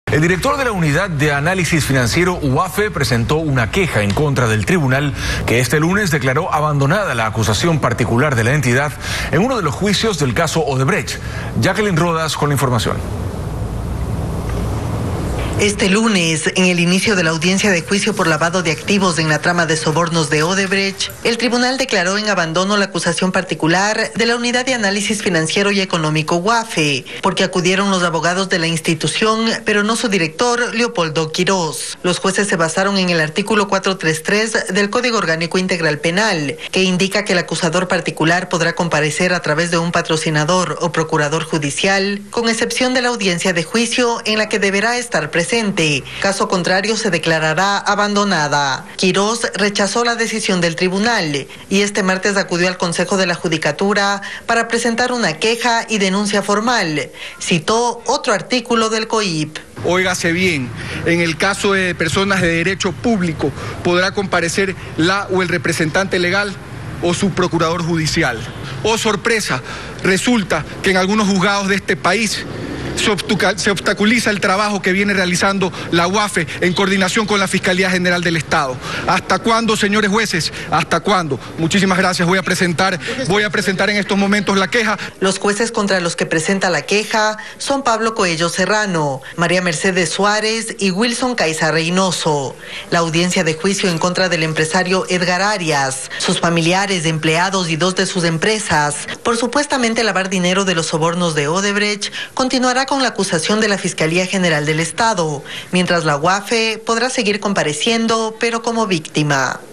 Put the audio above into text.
El director de la Unidad de Análisis Financiero, UAFE, presentó una queja en contra del tribunal que este lunes declaró abandonada la acusación particular de la entidad en uno de los juicios del caso Odebrecht. Jacqueline Rodas con la información. Este lunes, en el inicio de la audiencia de juicio por lavado de activos en la trama de sobornos de Odebrecht, el tribunal declaró en abandono la acusación particular de la Unidad de Análisis Financiero y Económico UAFE, porque acudieron los abogados de la institución, pero no su director, Leopoldo Quirós. Los jueces se basaron en el artículo 433 del Código Orgánico Integral Penal, que indica que el acusador particular podrá comparecer a través de un patrocinador o procurador judicial, con excepción de la audiencia de juicio en la que deberá estar presente. Caso contrario, se declarará abandonada. Quirós rechazó la decisión del tribunal y este martes acudió al Consejo de la Judicatura para presentar una queja y denuncia formal. Citó otro artículo del COIP. Óigase bien, en el caso de personas de derecho público, podrá comparecer la o el representante legal o su procurador judicial. Oh sorpresa, resulta que en algunos juzgados de este país se obstaculiza el trabajo que viene realizando la UAFE en coordinación con la Fiscalía General del Estado. ¿Hasta cuándo, señores jueces? ¿Hasta cuándo? Muchísimas gracias. Voy a presentar en estos momentos la queja. Los jueces contra los que presenta la queja son Pablo Coello Serrano, María Mercedes Suárez y Wilson Caiza Reynoso. La audiencia de juicio en contra del empresario Edgar Arias, sus familiares, empleados y dos de sus empresas, por supuestamente lavar dinero de los sobornos de Odebrecht, continuará con la acusación de la Fiscalía General del Estado, mientras la UAFE podrá seguir compareciendo, pero como víctima.